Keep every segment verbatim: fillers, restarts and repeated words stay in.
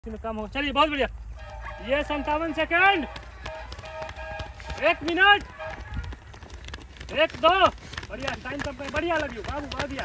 में कम हो। चलिए बहुत बढ़िया। ये संतावन सेकेंड, एक मिनट, एक दो, बढ़िया टाइम कम बढ़िया लगी बाबू बढ़िया।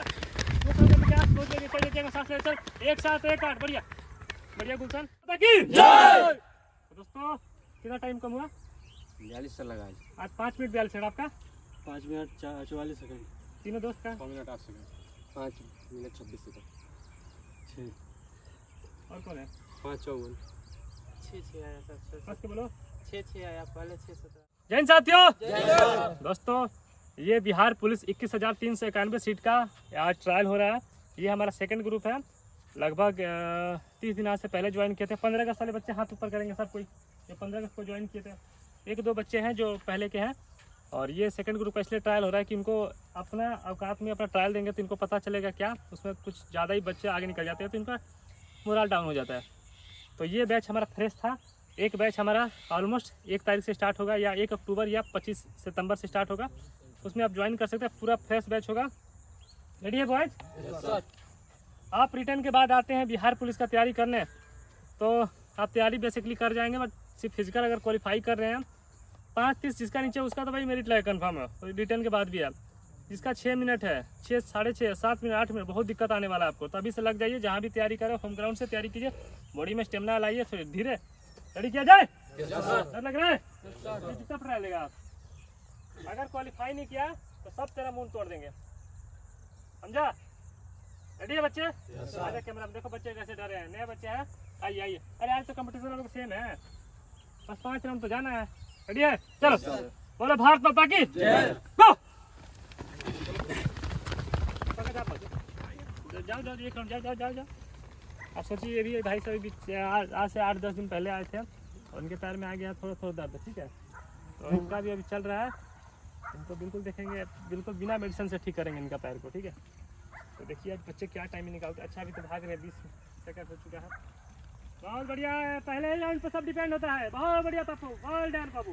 सांस ले चल, एक साथ एक आठ, बढ़िया बढ़िया गुलशन की जय। दोस्तों कितना टाइम कम हुआ? बयालीस लगा आज आज पाँच मिनट बयालीस सेकंड। आपका पाँच मिनट चौवालीस सेकंड। तीनों दोस्त का पाँच मिनट आठ सेकंड। पाँच मिनट छब्बीस सेकंड। छः और कौन है? पाँच चौवन। छः छः आया सर। बस के बोलो। छः छः आया पहले छः सत्रह। जय हिंद साथियों। दोस्तों ये बिहार पुलिस इक्कीस हजार तीन सौ इक्यानवे सीट का आज ट्रायल हो रहा है। ये हमारा सेकंड ग्रुप है। लगभग तीस दिन आज से पहले ज्वाइन किए थे। पंद्रह अगस्त वाले बच्चे हाथ ऊपर करेंगे सब कोई जो पंद्रह अगस्त को ज्वाइन किए थे। एक दो बच्चे हैं जो पहले के हैं और ये सेकंड ग्रुप का इसलिए ट्रायल हो रहा है कि इनको अपना औकात में अपना ट्रायल देंगे तो इनको पता चलेगा क्या उसमें कुछ ज़्यादा ही बच्चे आगे निकल जाते हैं तो इनका मोरल डाउन हो जाता है। तो ये बैच हमारा फ्रेश था। एक बैच हमारा ऑलमोस्ट एक तारीख से स्टार्ट होगा या एक अक्टूबर या पच्चीस सितंबर से स्टार्ट होगा। उसमें आप ज्वाइन कर सकते हैं। पूरा फ्रेश बैच होगा। रेडी है बॉयज? yes, आप रिटर्न के बाद आते हैं बिहार पुलिस का तैयारी करने तो आप तैयारी बेसिकली कर जाएंगे। बट सिर्फ फिजिकल अगर क्वालिफाई कर रहे हैं पाँच तीस जिसका नीचे उसका तो भाई मेरिट लगे कन्फर्म है। तो रिटर्न के बाद भी है जिसका छः मिनट है, छः साढ़े छः सात मिनट आठ मिनट बहुत दिक्कत आने वाला है आपको। तभी से लग जाइए जहाँ भी तैयारी करें होम ग्राउंड से तैयारी कीजिए। बॉडी में स्टेमिना लाइए फिर धीरे रेडी किया जाए। डर लग रहा है? कितना पढ़ा लेगा आप? अगर क्वालिफाई नहीं किया तो सब तेरा मुंह तोड़ देंगे, समझा? रेडी है बच्चे? आगे कैमरा में देखो बच्चे कैसे डरे हैं। नए बच्चे हैं, आइए आइए। अरे आज तो कंपटीशन लोग सेम है, बस पाँच राउंड तो जाना है। रेडी है? चलो बोलो भारत माता की जय। जाओ जाओ एक राउंड जाओ जाओ जाओ जाओ। आप सोचिए ये भी भाई साहब आज से आठ दस दिन पहले आए थे और उनके पैर में आ गया थोड़ा थोड़ा दर्द, ठीक है? तो इनका भी अभी चल रहा है। इनको बिल्कुल देखेंगे, बिल्कुल बिना मेडिसिन से ठीक करेंगे इनका पैर को, ठीक है? तो देखिए आज बच्चे क्या टाइम निकालते। अच्छा अभी तो भाग रहे हैं, बीस सेकंड हो चुका है। बहुत बढ़िया है। पहले ही राउंड पर सब डिपेंड होता है। बहुत बढ़िया पप्पू, ऑल डन पप्पू।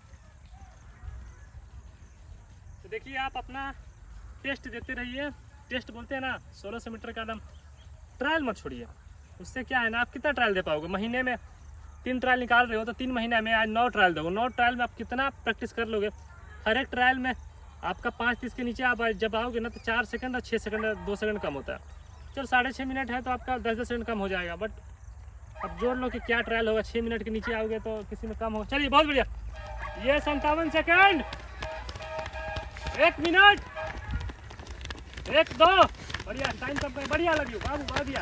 तो देखिए आप अपना टेस्ट देते रहिए। टेस्ट बोलते हैं ना सोलह सौ मीटर का एकदम ट्रायल मत छोड़िए। उससे क्या है ना आप कितना ट्रायल दे पाओगे? महीने में तीन ट्रायल निकाल रहे हो तो तीन महीने में आज नौ ट्रायल दो। नौ ट्रायल में आप कितना प्रैक्टिस कर लोगे? हर एक ट्रायल में आपका पाँच तीस के नीचे आप जब आओगे ना तो चार सेकंड और छः सेकंड दो सेकंड कम होता है। चलो साढ़े छः मिनट है तो आपका दस दस सेकंड कम हो जाएगा। बट अब जोड़ लो कि क्या ट्रायल होगा। छः मिनट के नीचे आओगे तो किसी में कम होगा। चलिए बहुत बढ़िया। ये संतावन सेकेंड, एक मिनट, एक दो, बढ़िया टाइम कम बढ़िया लगी बाबू बढ़िया।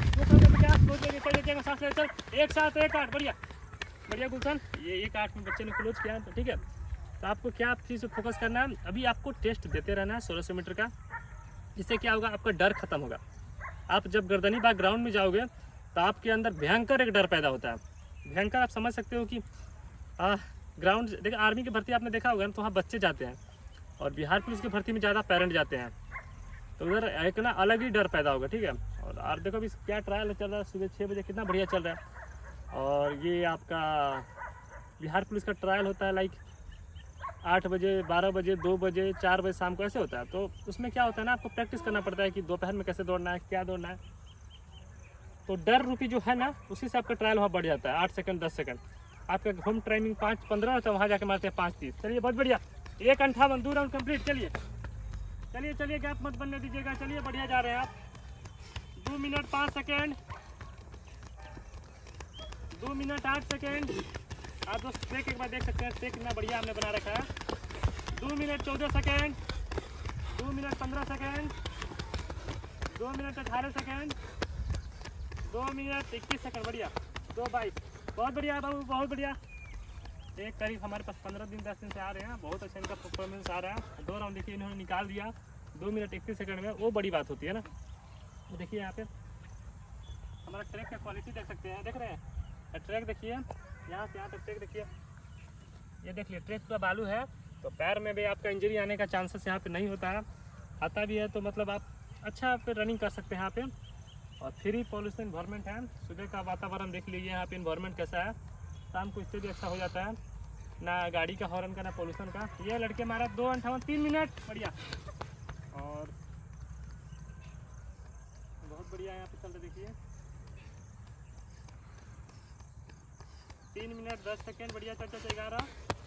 सांस ले चल, एक साथ एक आठ, बढ़िया बढ़िया गुलशन। ये एक आठ में बच्चे ने क्लोज किया तो ठीक है। तो आपको क्या चीज़ से फोकस करना है? अभी आपको टेस्ट देते रहना है सोलह सौ मीटर का। इससे क्या होगा? आपका डर खत्म होगा। आप जब गर्दनी बाग ग्राउंड में जाओगे तो आपके अंदर भयंकर एक डर पैदा होता है। भयंकर आप समझ सकते हो कि ग्राउंड देखिए आर्मी की भर्ती आपने देखा होगा तो वहाँ बच्चे जाते हैं और बिहार पुलिस की भर्ती में ज़्यादा पेरेंट जाते हैं। तो उधर एक ना अलग ही डर पैदा होगा, ठीक है? और आप देखो अभी क्या ट्रायल चल रहा है। सुबह छः बजे कितना बढ़िया चल रहा है। और ये आपका बिहार पुलिस का ट्रायल होता है लाइक आठ बजे, बारह बजे, दो बजे, चार बजे शाम को ऐसे होता है। तो उसमें क्या होता है ना आपको प्रैक्टिस करना पड़ता है कि दोपहर में कैसे दौड़ना है, क्या दौड़ना है। तो डर रूपी जो है ना उसी से आपका ट्रायल वहाँ बढ़ जाता है। आठ सेकंड दस सेकंड आपका होम टाइमिंग पाँच पंद्रह होता है, वहाँ जाके मारते हैं पाँच तीस। चलिए बहुत बढ़िया। एक अंठावन दो राउंड कंप्लीट। चलिए चलिए चलिए गैप मत बनने दीजिएगा। चलिए बढ़िया जा रहे हैं आप। दो मिनट पाँच सेकेंड, दो मिनट आठ सेकेंड। आप दोस्त ट्रैक एक बार देख सकते हैं। ट्रैक कितना बढ़िया हमने बना रखा है। दो मिनट चौदह सेकेंड, दो मिनट पंद्रह सेकेंड, दो मिनट अठारह सेकेंड, दो मिनट इक्कीस सेकेंड, बढ़िया। दो बाईस, बहुत बढ़िया बाबू बहुत बढ़िया। एक करीब हमारे पास पंद्रह दिन दस दिन से आ रहे हैं। बहुत अच्छा इनका परफॉर्मेंस आ रहा है। दो राउंड देखिए इन्होंने निकाल दिया दो मिनट इक्कीस सेकंड में। वो बड़ी बात होती है ना। तो देखिए यहाँ पे हमारा ट्रैक का क्वालिटी देख सकते हैं। देख रहे हैं ट्रैक देखिए यहाँ से यहाँ तक ट्रैक देखिए। ये देख लिए ट्रैक पूरा बालू है तो पैर में भी आपका इंजरी आने का चांसेस यहाँ पे नहीं होता है। आता भी है तो मतलब आप अच्छा पे रनिंग कर सकते हैं यहाँ पे। और फ्री पॉल्यूशन इन्वायरमेंट है। सुबह का वातावरण देख लीजिए यहाँ पे इन्वायरमेंट कैसा है। शाम को इससे भी अच्छा हो जाता है। ना गाड़ी का हॉर्न का ना पोल्यूशन का। ये लड़के मारा दो अंठावन तीन मिनट, बढ़िया। और बहुत बढ़िया यहाँ पे चल रहा देखिए। तीन मिनट दस सेकेंड बढ़िया। चल चल ग्यारह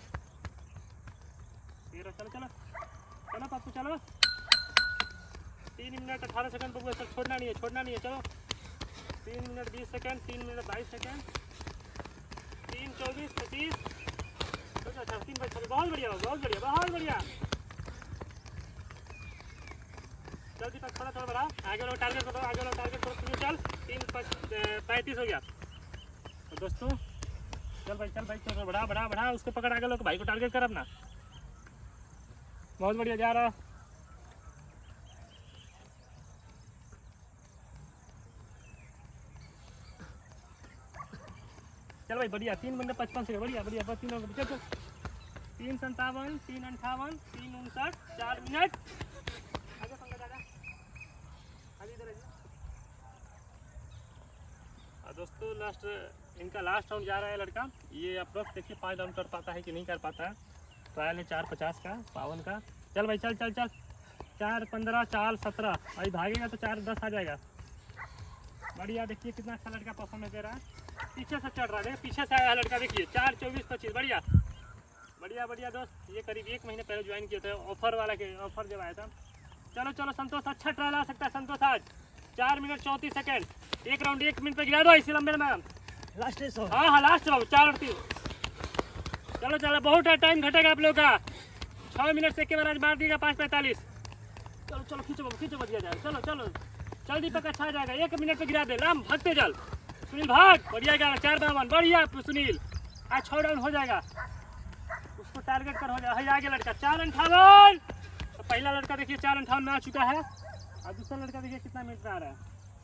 तेरह चलो चलो चलो पप्पू चलो। तीन मिनट अठारह सेकंड पप्पू, चल छोड़ना नहीं है छोड़ना नहीं है चलो। तीन मिनट बीस सेकंड, तीन मिनट बाईस सेकंड, तीन चौबीस पच्चीस, अच्छा तीन पच्चीस, बहुत बढ़िया बहुत बढ़िया बहुत बढ़िया। चल दीपक थोड़ा थोड़ा बढ़ा, आगे वाला टारगेट करो आगे वाला टारगेट करो। चल तीन पैंतीस हो गया तो दोस्तों। चल भाई चल भाई चल बढ़ा बढ़ा बढ़ा, उसको पकड़ आगे लोग, भाई को टारगेट कर अपना। बहुत बढ़िया जा रहा। चल भाई बढ़िया, तीन बंदे पचपन से बढ़िया बढ़िया बस तीन चल चल। तीन संतावन, तीन अंठावन, तीन उनसठ, चार मिनट। आगे पंकज आजा, आगे इधर आइए। दोस्तों लास्ट इनका लास्ट राउंड जा रहा है लड़का। ये अप्रोक्स देखिए पाँच राउंड कर पाता है कि नहीं कर पाता है। ट्रायल है चार पचास का पावन का। चल भाई चल चल चल। चार पंद्रह, चार सत्रह, अभी भागेगा तो चार दस आ जाएगा। बढ़िया देखिए कितना अच्छा लड़का परफॉर्मेंस दे रहा है। पीछे से चढ़ रहा है, पीछे से आया लड़का देखिए। चार चौबीस पच्चीस बढ़िया बढ़िया बढ़िया दोस्त। ये करीब एक महीने पहले ज्वाइन किए थे, ऑफर वाला के ऑफर जब आया था। चलो चलो संतोष, अच्छा ट्रायल आ सकता है संतोष आज। चार मिनट चौंतीस सेकंड, एक राउंड एक मिनट पे गिरा दो इसी लंबे में। लास्ट है सौ। हाँ हाँ लास्ट बाबू, चार अड़तीस। चलो चलो बहुत है, टाइम घटेगा आप लोग का। छः मिनट से एक के बाद आज मार दिएगा पाँच पैंतालीस। चलो चलो खींचो बाबू खींचो बढ़िया जाए। चलो चलो चल दीपक अच्छा आ जाएगा, एक मिनट पे गिरा दे। लाम भागते चल सुनील भाग, बढ़िया ग्यारह चार बावन बढ़िया सुनील। आज छः डाउन हो जाएगा, उसको टारगेट कर हो जाएगा। आगे लड़का चार अंठावन, तो पहला लड़का देखिए चार अंठावन में आ चुका है, और दूसरा लड़का देखिए कितना मिनट में आ रहा है।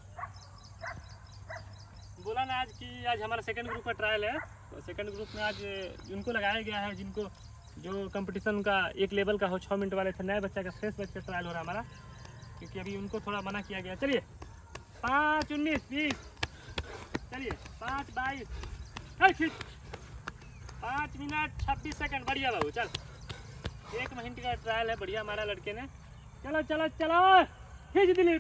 बोला ना आज कि आज हमारा सेकंड ग्रुप का ट्रायल है, तो सेकंड ग्रुप में आज उनको लगाया गया है जिनको जो कंपटीशन का एक लेवल का हो, छः मिनट वाले थे। नए बच्चा का फ्रेश बच्चा ट्रायल हो रहा है हमारा, क्योंकि अभी उनको थोड़ा मना किया गया। चलिए पाँच उन्नीस बीस, चलिए पाँच बाईस, पाँच मिनट छब्बीस सेकंड बढ़िया बाबू। चल एक महीने का ट्रायल है, बढ़िया हमारा लड़के ने। चलो चलो चलो खींच दिलीप,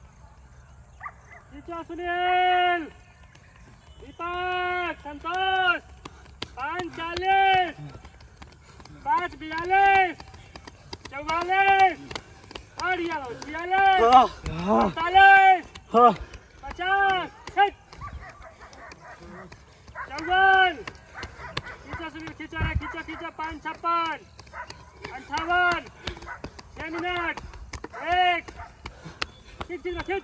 खींचो सुनील, दीपक, संतोष। पाँच चालीस, पाँच बयालीस, चौवालीस, बढ़िया बाबू, छियालीस, पैंतालीस, पचास, चौवन, खींचो सुनील खींचो रे खींचो खींचो। पाँच छप्पन, अंठावन, छः मिनट, एक खींच खींच खींच।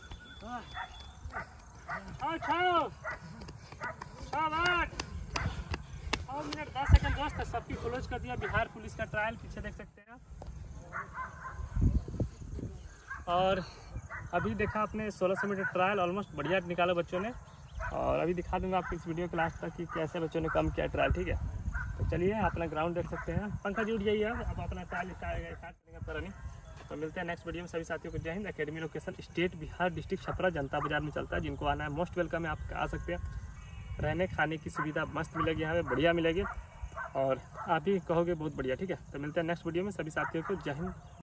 और छः छः आठ, छः मिनट दस सेकंड दोस्त। सबकी क्लोज कर दिया बिहार पुलिस का ट्रायल, पीछे देख सकते हैं। और अभी देखा आपने सोलह सौ मीटर ट्रायल ऑलमोस्ट बढ़िया निकाला बच्चों ने, और अभी दिखा दूंगा आपको इस वीडियो के लास्ट तक कि कैसे बच्चों ने कम किया ट्रायल। ठीक है, तो चलिए अपना ग्राउंड देख सकते हैं। पंखा जुट जाइए, अब अपना ट्रायल स्टार्ट करेंगे तरह नहीं। तो मिलते हैं नेक्स्ट वीडियो में। सभी साथियों को जय हिंद। Academy location state Bihar district Chhapra Janta Bazar में चलता है। जिनको आना है मोस्ट वेलकम है, आप आ सकते हैं। रहने खाने की सुविधा मस्त मिलेगी यहाँ पे, बढ़िया मिलेगी, और आप ही कहोगे बहुत बढ़िया। ठीक है, तो मिलते हैं नेक्स्ट वीडियो में। सभी साथियों को जय हिंद।